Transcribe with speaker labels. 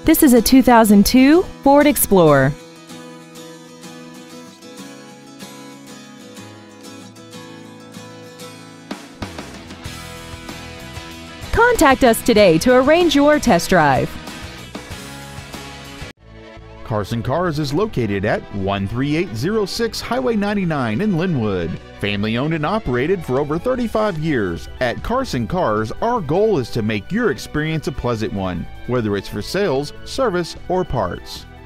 Speaker 1: This is a 2002 Ford Explorer. Contact us today to arrange your test drive.
Speaker 2: Carson Cars is located at 13806 Highway 99 in Lynnwood. Family owned and operated for over 35 years. At Carson Cars, our goal is to make your experience a pleasant one, whether it's for sales, service, or parts.